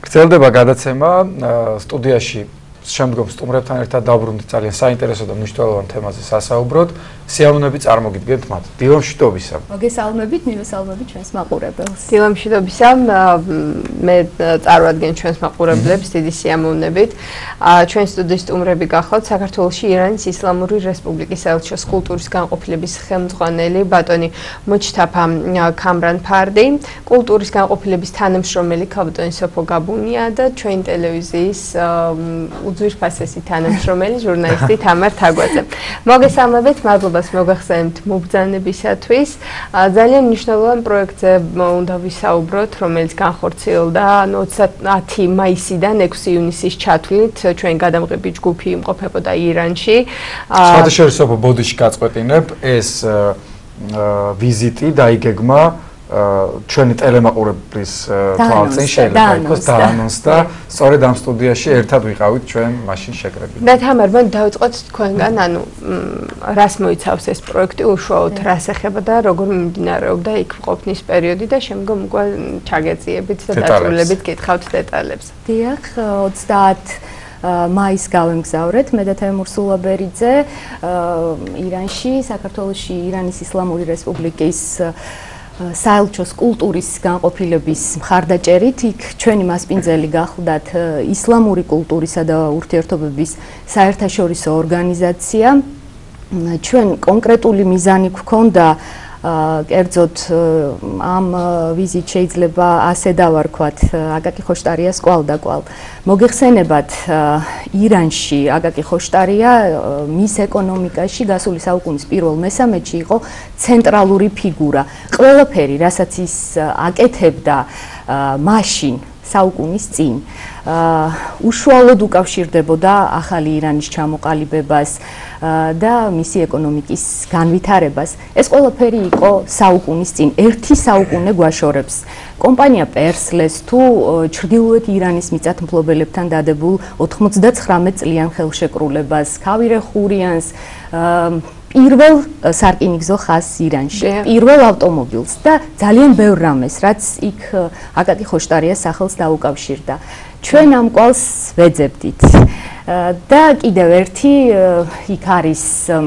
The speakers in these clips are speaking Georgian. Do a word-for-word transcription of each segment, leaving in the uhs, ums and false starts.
გრძელდება გადაცემა სტუდიაში შემდგომ სტუმრებთან ერთად დავბრუნდით ძალიან საინტერესო და მნიშვნელოვან თემაზე სასაუბროდ. სიამოვნები წარმოგიდგენთ მათ. დილამშვიდობისა. მოგესალმებით, მივესალმებით ჩვენს მაყურებელს. დილამშვიდობისა, მე წარვადგენ ჩვენს მაყურებლებს დიდი სიამოვნებით. ჩვენ სტუდიის სტუმრები გახლავთ საქართველოში ირანის ისლამური რესპუბლიკის საელჩოს კულტურის განყოფილების ხელმძღვანელი ბატონი მოჩთაფა ქამრან ფარდი, კულტურის განყოფილების თანამშრომელი ქალბატონი სოფო გაბუნია და ჩვენ ტელევიზიის უძვირფასესი თანამშრომელი ჟურნალისტი თამარ თაგვაძე. მოგესალმებით, მადლობას მოგახსენებთ მობრძანებისათვის. ძალიან მნიშვნელოვან პროექტზე უნდა ვისაუბროთ, რომელიც განხორციელდა ოცდაათი მაისიდან ექვსი ივნისის ჩათვლით. ჩვენ გადამღები ჯგუფი იმყოფებოდა ირანში. საერთაშორისო ბოდიში გაწყვეტინებ ეს ვიზიტი დაიგეგმა ჩვენი ტელემაყურებლის თვალწინ შეიძლება იყოს დაანონსდა. სწორედ ამ სტუდიაში ერთად ვიყავით ჩვენ მაშინ შეკრებილი. და თამარ, მან დავიწყოთ თქვენგან, ანუ რას მოიცავს ეს პროექტი, უშუალოდ რას ეხება და როგორ მიმდინარეობდა იქ ყოფნის პერიოდი და შემდგომ უკვე ჩაგეწიებით და დაწვრილებით გითხავთ დეტალებს. დიახ, ოცდაათი მაისს გავემგზავრეთ მე და თემურ სულაბერიძე ირანში, საქართველოში ირანის ისლამური რესპუბლიკის საელჩოს კულტურის განყოფილების მხარდაჭერით. იქ ჩვენი მასპინძელი გახლდათ ისლამური კულტურისა და ურთიერთობების საერთაშორისო ორგანიზაცია. ჩვენ კონკრეტული მიზანი გვქონდა, კერძოდ ამ ვიზით შეიძლება ასე დავარქვათ, აკაკი ხოშტარიას კვალდაკვალ. მოგეხსენებათ, ირანში აკაკი ხოშტარია მის ეკონომიკაში გასული საუკუნის პირველ მესამედში იყო ცენტრალური ფიგურა. ყველაფერი, რასაც ის აკეთებდა მაშინ საუკუნის წინ, უშუალოდ უკავშირდებოდა ახალი ირანის ჩამოყალიბებას და მისი ეკონომიკის განვითარებას. ეს ყველაფერი იყო საუკუნის წინ. ერთი საუკუნე გვაშორებს კომპანია პერსლეს თუ ჩრდილოეთ ირანის მიწათმფლობელებთან დადებულ ოთხმოცდაცხრამეტ წლიან ხელშეკრულებას, ქავირე ხურიანს, პირველ სარკინიგზო ხაზს ირანში, პირველ ავტომობილს და ძალიან ბევრ რამეს, რაც იქ აკაკი ხოშტარიას სახელს დაუკავშირდა. ჩვენ ამ კვალს ვეძებდით. და კიდევ ერთი იქ არის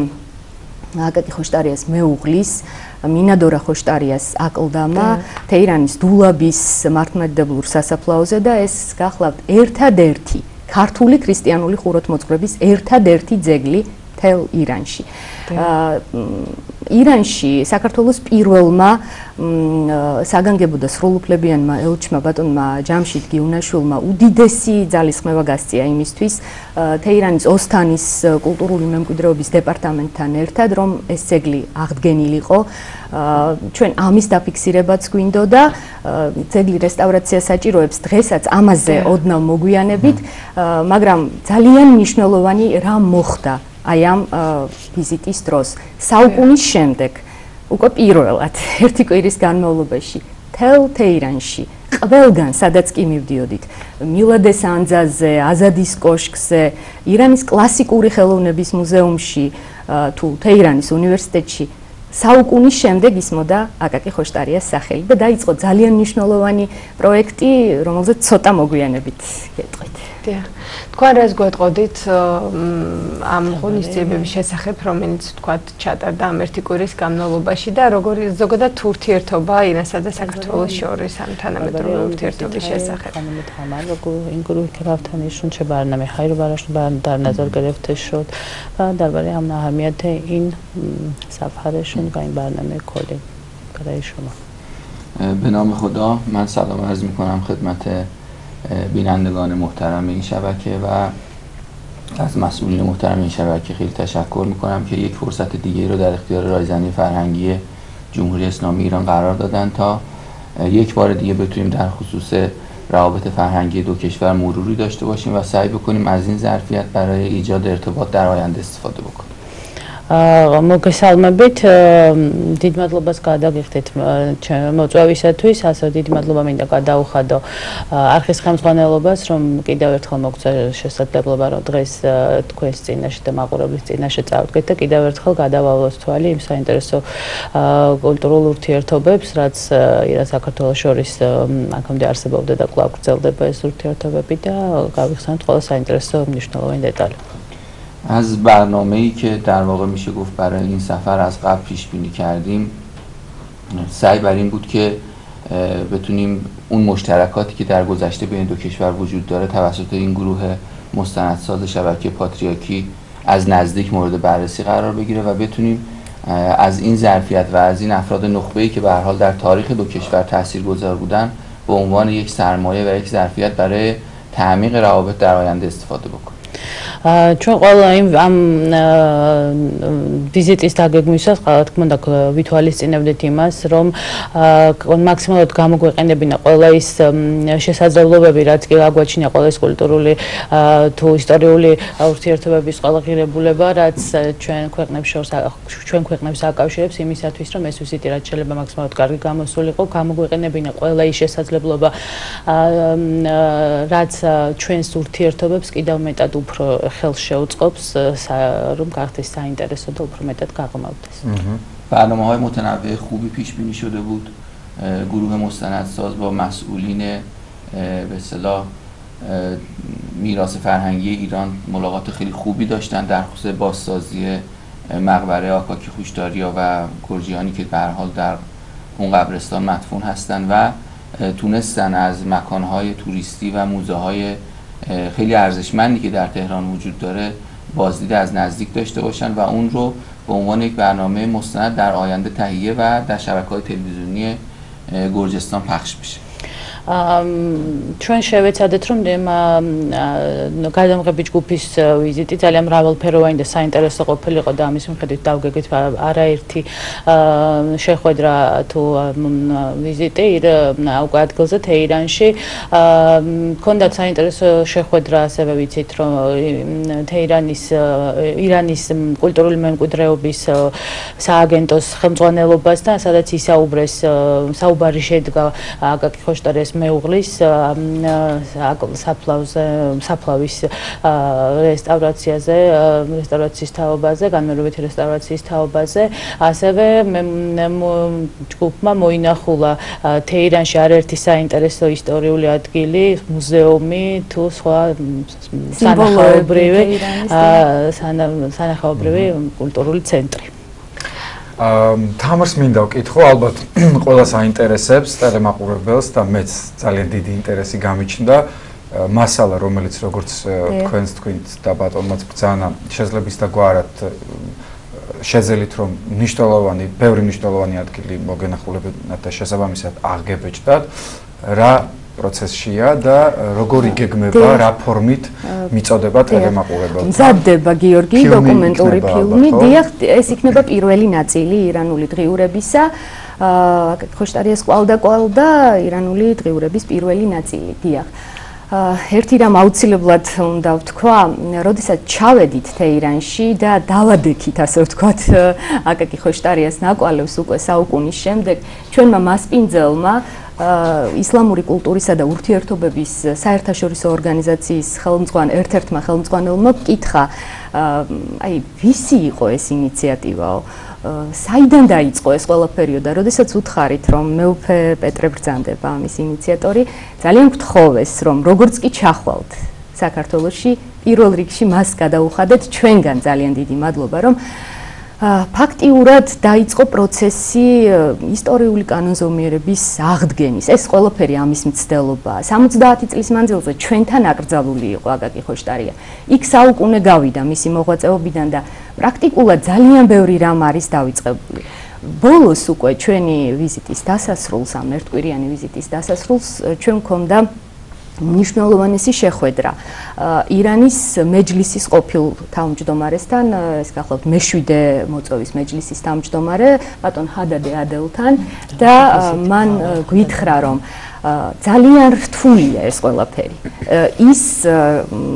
აკაკი ხოშტარიას მეუღლის მინადორა ხოშტარიას აკლდამა თეირანის დულაბის მართლმადიდებლურ სასაფლაოზე და ეს გახლავთ ერთადერთი ქართული ქრისტიანული ხუროთმოძღვრების ერთადერთი ძეგლი თელ ირანში. ირანში საქართველოს პირველმა საგანგებო და სრულუფლებიანმა ელჩმა ბატონმა ჯამშიდ გიუნაშვილმა უდიდესი ძალისხმევა გასწია იმისთვის თეირანის ოსთანის კულტურული მემკვიდრეობის დეპარტამენტთან ერთად, რომ ეს ძეგლი აღდგენილიყო. ჩვენ ამის დაფიქსირებაც გვინდოდა, ძეგლი რესტავრაცია საჭიროებს დღესაც ამაზე ოდნავ მოგვიანებით, მაგრამ ძალიან მნიშვნელოვანი რამ მოხდა აი ამ ვიზიტის დროს. საუკუნის შემდეგ, უკვე პირველად, ერთი კვირის განმავლობაში, თელ თეირანში, ყველგან, სადაც კი მივდიოდით, მილადეს ანძაზე, აზადის კოშკზე, ირანის კლასიკური ხელოვნების მუზეუმში თუ თეირანის უნივერსიტეტში, საუკუნის შემდეგ ისმოდა აკაკი ხოშტარიას სახელი და დაიწყო ძალიან მნიშვნელოვანი პროექტი, რომელზეც ცოტა მოგვიანებით გეტყვით. თქვენ რას გვეტყოდით ამ ღონისძიებების შესახებ, რომელიც თქვათ ჩატარდა ამ ერთი კვირის განმავლობაში და როგორი ზოგადად ურთიერთობა ირანსა და საქართველოს შორის ამ თანამედროვე ურთიერთობის შესახებ? خانم تمام و این گروهی که رفتنشون چه برنامه هایی رو براشون در نظر گرفته شد و درباره هم اهمیت این سفرشون و این برنامه کلی برای شما. به نام خدا من سلام عرض میکنم خدمت بینندگان محترم این شبکه و از مسئولین محترم این شبکه خیلی تشکر میکنم که یک فرصت دیگه رو در اختیار رایزنی فرهنگی جمهوری اسلامی ایران قرار دادن تا یک بار دیگه بتونیم در خصوص روابط فرهنگی دو کشور مروری داشته باشیم و سعی بکنیم از این ظرفیت برای ایجاد ارتباط در آینده استفاده بکنیم. მოგესალმებით, დიდ მადლობას გადაგიხდით მოწვევისათვის, ასე დიდი მადლობა მინდა გადაუხადო არხის ხელმძღვანელობას, რომ კიდევ ერთხელ მოგწერ შესაძლებლობა, რომ დღეს თქვენს წინაშე და მაყურებლის წინაშე წავდგეთ და კიდევ ერთხელ გადავალოს თვალი იმ საინტერესო კულტურულ ურთიერთობებს, რაც საქართველოს შორის აქამდე არსებობდა და კვლავ გრძელდება ეს ურთიერთობები და გავიხსენოთ ყველა საინტერესო მნიშვნელოვანი დეტალი. از برنامه‌ای که در واقع میشه گفت برای این سفر از قبل پیش بینی کردیم سعی بر این بود که بتونیم اون مشترکاتی که در گذشته بین دو کشور وجود داره توسط این گروه مستندساز شبکه پاتریارکی از نزدیک مورد بررسی قرار بگیره و بتونیم از این ظرفیت و از این افراد نخبه‌ای که به هر حال در تاریخ دو کشور تاثیرگذار بودن به عنوان یک سرمایه و یک ظرفیت برای تعمیق روابط در آینده استفاده بکنیم. ჩვენ ყველა იმ ამ ვიზიტის დაგეგმვისას რა თქმა უნდა ვითვალისწინებდით იმას, რომ მაქსიმალურად გამოგვეყენებინა ყველა ის შესაძლებლობები, რაც კი აგვაჩნია ყველა ის კულტურული თუ ისტორიული ურთიერთობების ყველა ღირებულება, რაც ჩვენ ქვეყნებს შორის ჩვენ ქვეყნებს აკავშირებს იმისათვის, რომ ეს ვიზიტი რაც შეიძლება მაქსიმალურად კარგი გამოსულიყო, გამოგვეყენებინა ყველა ის შესაძლებლობა, რაც ჩვენს ურთიერთობებს კიდევ მეტად უფრო ხელს შეუწყობს, რომ გახდეს საინტერესო და უფრო მეტად გაღრმავდეს. برنامه‌های متنوع خوبی پیش بینی شده بود. گروه مستندساز با مسئولین به اصطلاح میراث فرهنگی ایران ملاقات خیلی خوبی داشتن در خصوص بازسازی مقبره آکاکی خوشداریا و گرجیانی که به هر حال در اون قبرستان مدفون هستند و تونستن از مکان‌های توریستی و موزه‌های خیلی ارزشمندی که در تهران وجود داره بازدید از نزدیک داشته باشن و اون رو به عنوان یک برنامه مستند در آینده تهیه و در شبکه‌های تلویزیونی گرجستان پخش بشه. ჩვენ შევეცადეთ, რომ გადამღები ჯგუფის ვიზიტი ძალიან მრავალფეროვანი და საინტერესო ყოფილიყო და ამის მიხედვით დავგეგეთ არაერთი შეხვედრა თუ ვიზიტი უკვე ადგილზე თეირანში. მქონდათ საინტერესო შეხვედრა, ასევე ვიცით, რომ თეირანის ირანის კულტურული მემკვიდრეობის სააგენტოს ხელმძღვანელობასთან, სადაც ისაუბრეს, საუბარი შედგა აკაკი ხოშტარიას მეუღლის საფლავზე, საფლავის რესტავრაციაზე, რესტავრაციის თაობაზე, განმეორებითი რესტავრაციის თაობაზე. ასევე ჯგუფმა მოინახულა თეირანში არაერთი საინტერესო ისტორიული ადგილი, მუზეუმი თუ სხვა სანახაობრივი სანახაობრივი კულტურული ცენტრი. თამარს მინდა ვკითხო, ალბათ ყველას აინტერესებს ტელემაყურებელს და მეც ძალიან დიდი ინტერესი გამიჩნდა მასალა, რომელიც როგორც თქვენს თქვით და ბატონმაც ბრძანა შეძლებს და გვარად შეძელით, რომ მნიშვნელოვანი, ბევრი მნიშვნელოვანი ადგილი მოგენახულებინათ და შესაბამისად აღგებეჭდათ, რა პროცესშია და როგორ იგეგმება, რა ფორმით მიწოდება ტელემაყურებელთან. მზადდება გიორგი დოკუმენტური ფილმი, დიახ, ეს იქნება პირველი ნაწილი ირანული დღიურებისა. ხოშტარიას კვალდა კვალდა ირანული დღიურების პირველი ნაწილი, დიახ. ერთი რამ აუცილებლად უნდა ვთქვა, როდესაც ჩავედით თეირანში და დავადექით, ასე ვთქვათ, აკაკი ხოშტარიას ნაკვალევს უკვე საუკუნის შემდეგ, ჩვენმა მასპინძელმა ისლამური კულტურისა და ურთიერთობების საერთაშორისო ორგანიზაციის ხელმძღვანელ ერთ-ერთმა ხელმძღვანელმა კითხა, აი, ვისი იყო ეს ინიციატივაო? საიდან დაიწყო ეს ყველაფერი და როდესაც უთხარით, რომ მეუფე პეტრე ბრძანდება ამის ინიციატორი, ძალიან გთხოვეს, რომ როგორც კი ჩახვალთ საქართველოში, პირველ რიგში მას გადაუხადეთ ჩვენგან ძალიან დიდი მადლობა, რომ ფაქტიურად დაიწყო პროცესი ისტორიული კანონზომიერების აღდგენის. ეს ყველაფერი ამის მცდელობაა. სამოცდაათი წლის მანძილზე ჩვენთან აკრძალული იყო აკაკი ხოშტარია. იქ საუკუნე გავიდა მისი მოღვაწეობიდან და პრაქტიკულად ძალიან ბევრი რამ არის დავიწყებული. ბოლოს უკვე ჩვენი ვიზიტის დასასრულს, ამ ერთკვირიანი ვიზიტის დასასრულს ჩვენ მქონდა მნიშვნელოვანი შეხვედრა ირანის მეჯლისის ყოფილ თავმჯდომარესთან, ეს გახლავთ მეშვიდე მოწვევის მეჯლისის თავმჯდომარე ბატონ ჰადადე ადელთან და მან გვითხრა, რომ ძალიან რთულია ეს ყველაფერი. ის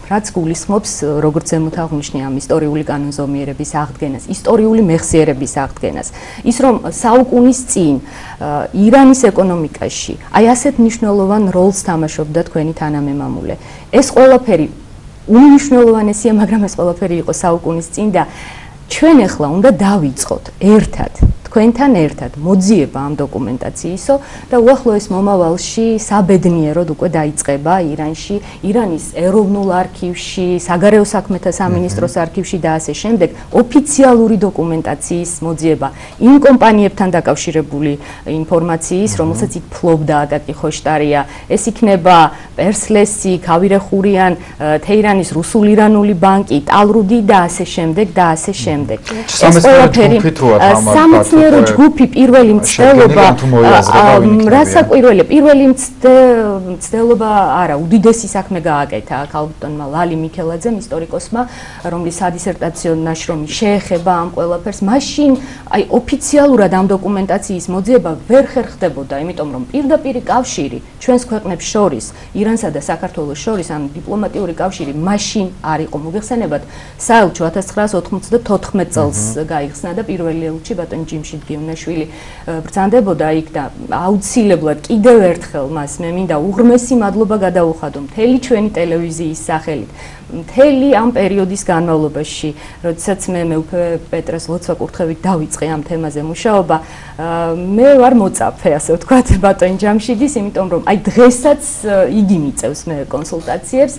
რაც გულისხმობს როგორც ზემოთ აღნიშნე ამ ისტორიული კანონზომიერების აღდგენას, ისტორიული მეხსიერების აღდგენას. ის რომ საუკუნის წინ ირანის ეკონომიკაში აი ასეთ მნიშვნელოვან როლს თამაშობდა თქვენი თანამემამულე. ეს ყველაფერი უნიშნულოვანესია, მაგრამ ეს ყველაფერი იყო საუკუნის წინ და ჩვენ ახლა უნდა დავიწყოთ ერთად თქვენთან ერთად მოძიება ამ დოკუმენტაციისო და უახლოეს მომავალში საბედნიეროდ უკვე დაიწყება ირანში, ირანის ეროვნულ არქივში, საგარეო საქმეთა სამინისტროს არქივში და ასე შემდეგ ოფიციალური დოკუმენტაციის მოძიება იმ კომპანიებთან დაკავშირებული ინფორმაციის, რომელსაც იქ ფლობდა აკაკი ხოშტარია. ეს იქნება პერსლესი, ქავირე ხურიან, თეირანის რუსულ-ირანული ბანკი, ტალრუდი და ასე შემდეგ და ასე შემდეგ. ეს ყველაფერი სამეცნიერო ჯგუფი პირველი მცდელობა რასაკვირველია პირველი მცდელობა არა უდიდესი საქმე გააკეთა ქალბატონმა ლალი მიქელაძემ ისტორიკოსმა რომლის სადისერტაციო ნაშრომი შეეხება ამ ყველაფერს მაშინ აი ოფიციალურად ამ დოკუმენტაციის მოძიება ვერ ხერხდებოდა იმიტომ რომ პირდაპირი კავშირი ჩვენს ქვეყნებს შორის ირანსა და საქართველოს შორის ამ დიპლომატიური კავშირი მაშინ არ იყო მოგეხსენებათ საელჩო ათას ცხრაას ოთხმოცდათოთხმეტ წელს გაიხსნა და პირველი ელჩი ბატონი ჯიმშიდ გიუნაშვილი ბრძანდებოდა იქ და აუცილებლად კიდევ ერთხელ მას მე მინდა უღრმესი მადლობა გადაუხადო მთელი ჩვენი ტელევიზიის სახელით მთელი ამ პერიოდის განმავლობაში როდესაც მე მეუფე პეტრეს ლოცვა-კურთხევით დავიწყე ამ თემაზე მუშაობა მე ვარ მოწაფე ასე ვთქვათ ბატონი ჯამშიდის იმიტომ რომ აი დღესაც იგი მიწევს მე კონსულტაციებს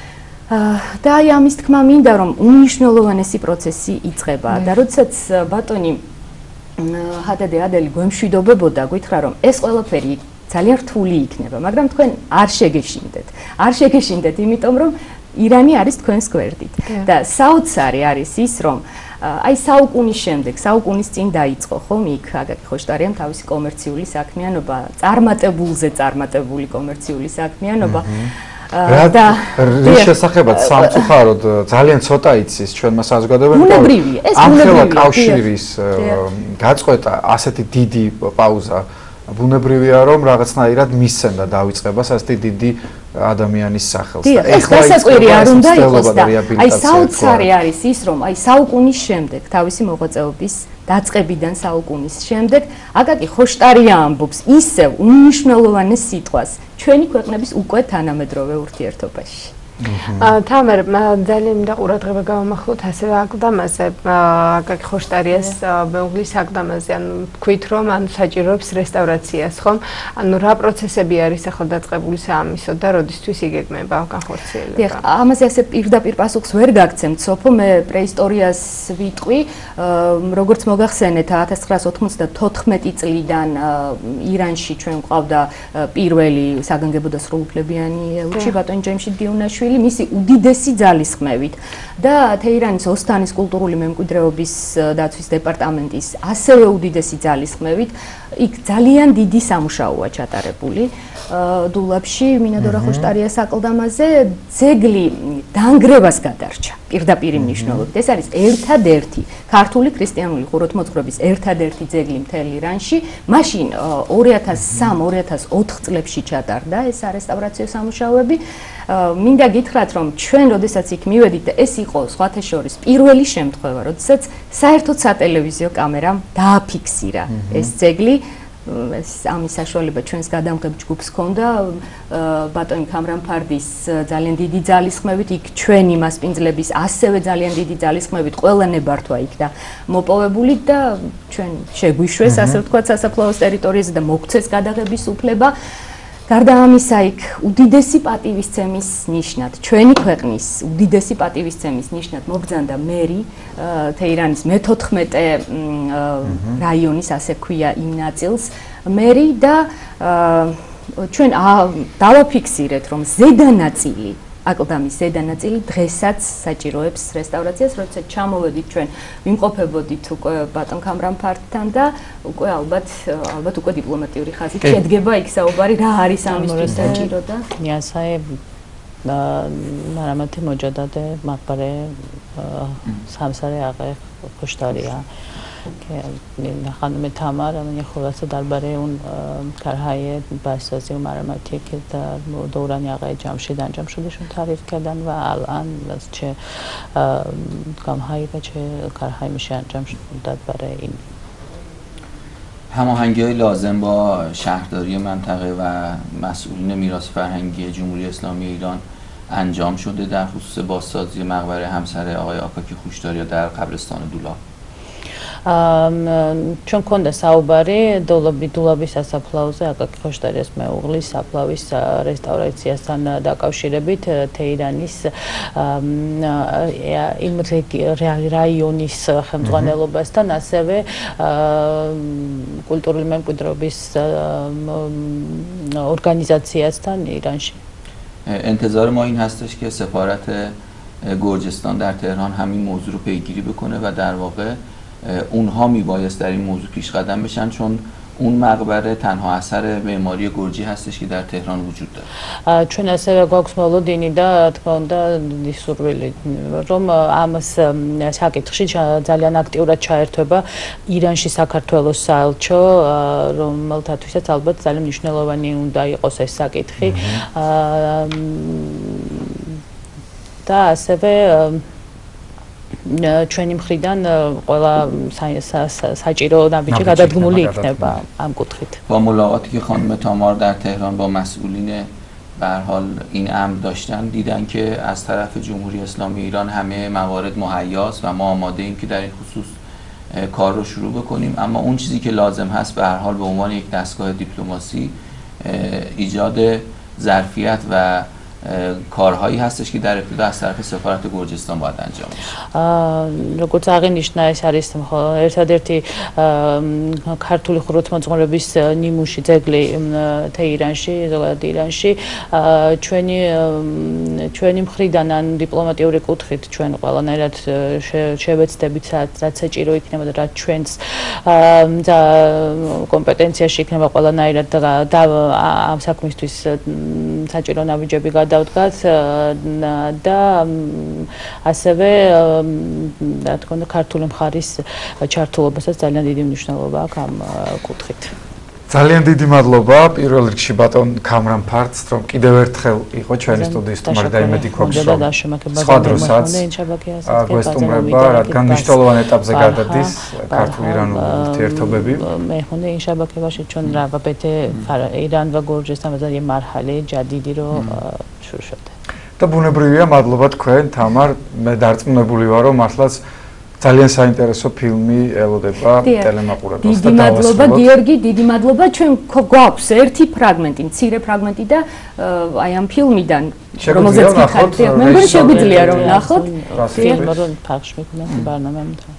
და აი ამის თქმა მინდა რომ უნიშნულოვანესი პროცესი იწყება და როდესაც ბატონი ჰადადე ადელი გვემშვიდობებოდა გითხრა რომ ეს ყველაფერი ძალიან რთული იქნება მაგრამ თქვენ არ შეგეშინდეთ არ შეგეშინდეთ იმიტომ რომ ირანი არის თქვენს გვერდით და საოცარი არის ის რომ აი საუკუნის შემდეგ საუკუნის წინ დაიწყო ხომ იქ აკაკი ხოშტარიამ თავისი კომერციული საქმიანობა წარმატებულზე წარმატებული კომერციული საქმიანობა და რის შესახებაც სამწუხაროდ ძალიან ცოტა იცის ჩვენმა საზოგადოებამ ბუნებრივია ეს ბუნებრივია კავშირის გაწყვეტა ასეთი დიდი პაუზა ბუნებრივია რომ რაღაცნაირად მისცემდა დაიწყებას ასეთი დიდი ადამიანის სახელს და ეს დასაკვირი არ უნდა იყოს და აი საოცარი არის ის რომ აი საუკუნის შემდეგ თავისი მოღვაწეობის დაწყებიდან საუკუნის შემდეგ აკაკი ხოშტარია ამბობს ისევ უნიშნულოვანეს სიტყვას ჩვენი ქვეყნების უკვე თანამედროვე ურთიერთობაში თამარ ძალიან მინდა ყურადღება გავამახვილოთ ასევე აკლდამაზე აკაკი ხოშტარიას მეუღლის აკლდამაზე ანუ თქვით რომ ანუ საჭიროებს რესტავრაციას ხომ ანუ რა პროცესები არის ახლა დაწყებული საამისო და როდისთვის იგეგმება განხორციელება დიახ ამაზე ასე პირდაპირ პასუხს ვერ გაგცემთ სოფო მე პრეისტორიას ვიტყვი როგორც მოგახსენეთ ათას ცხრაას ოთხმოცდათოთხმეტი წლიდან ირანში ჩვენ ყავდა პირველი საგანგებო და სრულუფლებიანი ელჩი ბატონი ჯემშიდ გიუნაშვილი მისი უდიდესი ძალისხმევით და თეირანის ოსთანის კულტურული მემკვიდრეობის დაცვის დეპარტამენტის ასევე უდიდესი ძალისხმევით იქ ძალიან დიდი სამუშაოა ჩატარებული დულაბში მინადორა ხოშტარიას აკლდამაზე ძეგლი დანგრევას გადარჩა პირდაპირი მნიშვნელობით ეს არის ერთადერთი ქართული ქრისტიანული ხუროთმოძღვრების ერთადერთი ძეგლი მთელ ირანში მაშინ ორი ათას სამი ორი ათას ოთხ წლებში ჩატარდა ეს არესტავრაციო სამუშაოები მინდა გითხრათ რომ ჩვენ როდესაც იქ მივედით და ეს იყო სხვათა შორის პირველი შემთხვევა როდესაც საერთოდ სატელევიზიო კამერამ დააფიქსირა ეს ძეგლი ეს ამის საშუალება ჩვენს გადამღებ ჯგუფს ჰქონდა ბატონი ქამრამფარდის ძალიან დიდი ძალისხმევით იქ ჩვენი მასპინძლების ასევე ძალიან დიდი ძალისხმევით ყველა ნებართვა იქ და მოპოვებული და ჩვენ შეგვიშვეს ასე ვთქვათ სასაფლაოს ტერიტორიაზე და მოგვცეს გადაღების უფლება გარდა ამისა იქ უდიდესი პატივისცემის ნიშნად ჩვენი ქვეყნის უდიდესი პატივისცემის ნიშნად მობრძანდა მერი თეირანის მეთოთხმეტე რაიონის ასე ქვია იმ ნაწილს მერი და ჩვენ დავაფიქსირეთ რომ ზედა ნაწილი აკლდამის ზედა ნაწილი დღესაც საჭიროებს რესტავრაციას, როდესაც ჩამოვედით ჩვენ ვიმყოფებოდით უკვე ბატონ ქამრამფარდთან და უკვე ალბათ ალბათ უკვე დიპლომატიური ხაზით შედგება იქ საუბარი რა არის ამისთვის საჭირო და ნიასაე მარამათი მოჯადადე მაკბარე სამსარე აყე ხოშტარია که خانم تامر یه خلاصه درباره اون کارهای بازسازی و مرمتی که در دوران آقای جمشید انجام شدهشون تعریف کردن و الان چه کارهایی و چه کارهایی میشه انجام داد برای این هماهنگی‌های لازم با شهرداری منطقه و مسئولین میراث فرهنگی جمهوری اسلامی ایران انجام شده در خصوص بازسازی مقبره همسر آقای آکاکی خوشداریا در قبرستان دولاب. چون კონდა საუბარი დოლაბი დულაბის სასაფლაოზე აკაკი ხოშტარიას მეუღლის საფლავის რესტავრაციასთან დაკავშირებით თეირანის იმ რაიონის ხელმძღვანელობასთან ასევე კულტურული მემკვიდრეობის ორგანიზაციასთან ایرانში. انتظار ما این هستش که سفارت گرجستان در تهران همین موضوع رو پیگیری بکنه و در واقع اونها میبایست در این موضوع پیش قدم بشن چون اون مقبره تنها اثر معماری گرجی هستش که در تهران وجود داره. چون ასევე გვაქვს მოლოდინი და თქმა უნდა ისურვილი რომ ამას საკითხში ძალიან აქტიურად ჩაერთვება ირანში საქართველოს საელჩო რომელთათვისაც ალბათ ძალიან მნიშვნელოვანი უნდა იყოს ეს საკითხი და ასევე ჩვენი მხრიდან ყველა საჭირო ნაბიჯი გადადგმული იქნება ამ კუთხით. با ملاقاتی که خانم تامار در تهران با مسئولین به هر حال این امر داشتن دیدن که از طرف جمهوری اسلامی ایران همه موارد مهیاست و ما آماده ایم که در این خصوص کار رو شروع بکنیم اما اون چیزی که لازم هست به هر حال به عنوان یک دستگاه دیپلماسی ایجاد ظرفیت و کارهایی هستش که در ابتدا از طرف سفارت گرجستان باید انجام بشه. როგორც აღინიშნა ეს არის ერთადერთი ქართული ხუროთმოძღვრების ნიმუში ძეგლი თეირანში, ზოგადად ირანში ჩვენი ჩვენი მხრიდან ან დიპლომატიური კუთხით ჩვენ ყველანაირად შევეცდებით რაც საჭირო იქნება და რაც ჩვენს კომპეტენციაში იქნება ყველანაირად და ამ საქმისთვის საჭირო ნაბიჯები გადავდგათ და ასევე რა თქმა უნდა ქართული მხარის ჩართულობასაც ძალიან დიდი მნიშვნელობა აქვს ამ კუთხით. ძალიან დიდი მადლობა პირველ რიგში ბატონ კამრან ფარტს რომ კიდევ ერთხელ იყო ჩვენი სტუდიის სტუმარი და იმედი გვაქვს რომ სხვა დროსაც გვესტუმრება რადგან მნიშვნელოვან ეტაპზე გადადის ქართულ-ირანული ურთიერთობები. მე მგონი این شبکه‌باشی چون روابط ایران و گرجستان از یه مرحله جدیدی رو شروع شده. და ბუნებრივია მადლობა თქვენ თამარ მე დარწმუნებული ვარ რომ მართლაც ძალიან საინტერესო ფილმი ელოდება ტელემაყურებელს და დიდი მადლობა გიორგი, დიდი მადლობა. ჩვენ გვაქვს ერთი ფრაგმენტი, მცირე ფრაგმენტი და აი ამ ფილმიდან რომელზეც გითხარით, მე მგონი შეგვიძლია რომ ნახოთ. ფილმი რომ ფახში მეკუნა ბარნამე ამთან.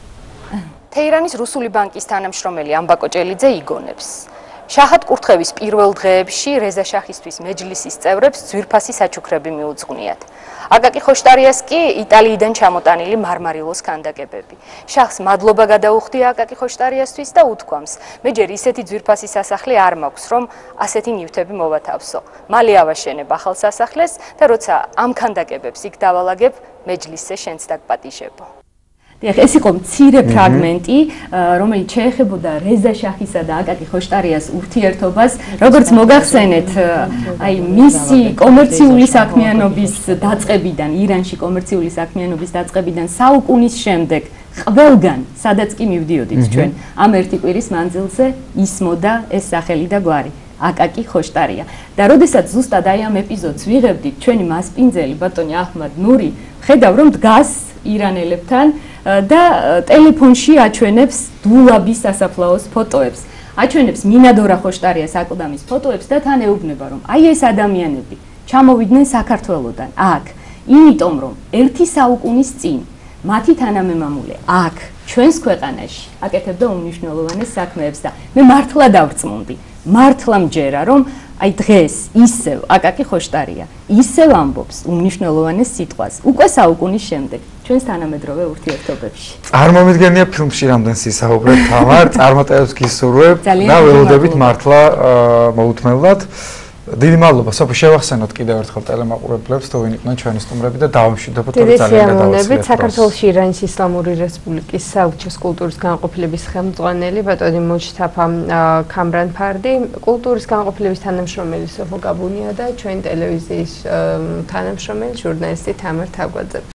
თეირანის რუსული ბანკის თანამშრომელი ამბა კოჭელიძე იგონებს. შაჰად კურთხევის პირველ დღეებში რეზა შაჰისთვის მეჯლისის წევრებს ძვირფასი საჩუქრები მიუძღვნიათ. აკაკი ხოშტარიას კი იტალიიდან ჩამოტანილი მარმარილოს ქანდაკებები. შაჰს მადლობა გადაუხდია აკაკი ხოშტარიასთვის და უთქვამს: "მე ჯერ ისეთი ძვირფასი სასახლე არ მაქვს, რომ ასეთი ნივთები მოვათავსო. მალე ავაშენებ ახალ სასახლეს და როცა ამ ქანდაკებებს იქ დავალაგებ, მეჯლისზე შენც დაგპატიჟებო." ეს იყო მცირე ფრაგმენტი, რომელიც შეეხებოდა რეზა შაჰისა და აკაკი ხოშტარიას ურთიერთობას, როგორც მოგახსენეთ, აი მისი კომერციული საქმიანობის დაწყებიდან, ირანში კომერციული საქმიანობის დაწყებიდან საუკუნის შემდეგ ყველგან, სადაც კი მივდიოდით ჩვენ, ამ ერთი კვირის მანძილზე ისმოდა ეს სახელი და გვარი. აკაკი ხოშტარია. და როდესაც ზუსტად აი ამ ეპიზოდს ვიღებდით, ჩვენი მასპინძელი ბატონი აჰმად ნური ხედავ რომ დგას ირანელებთან და ტელეფონში აჩვენებს დულაბის სასაფლაოს ფოტოებს. აჩვენებს მინადორა ხოშტარიას აკლდამის ფოტოებს და თან ეუბნება რომ აი ეს ადამიანები ჩამოვიდნენ საქართველოდან აქ, იმიტომ რომ ერთი საუკუნის წინ მათი თანამემამულე აქ ჩვენს ქვეყანაში აკეთებდა უმნიშვნელოვანეს საქმეებს და მე მართლა დავწმუნდი. მართლა მჯერა რომ აი დღეს ისევ აკაკი ხოშტარია ისევ ამბობს უმნიშვნელოვანეს სიტყვას უკვე საუკუნის შემდეგ ჩვენს თანამედროვე ურთიერთობებში. წარმომიდგენია ფილმში რამდენს ისაუბრებ თამარ, წარმატებებს გისურვებ და ველოდებით მართლა მოუთმელად. დიდი მადლობა, სოფი, შევახსენოთ კიდევ ერთხელ ტელემაყურებლებს, თუ ვინ იყვნენ ჩვენი სტუმრები და დავამშვიდობოთ, რომ ძალიან გადავაცილეთ. საქართველოში ირანის ისლამური რესპუბლიკის საელჩოს კულტურის განყოფილების ხელმძღვანელი ბატონი მოჯთაფა ქამრანფარდი, კულტურის განყოფილების თანამშრომელი სოფო გაბუნია და ჩვენი ტელევიზიის თანამშრომელი ჟურნალისტი თამარ თაგვაძე.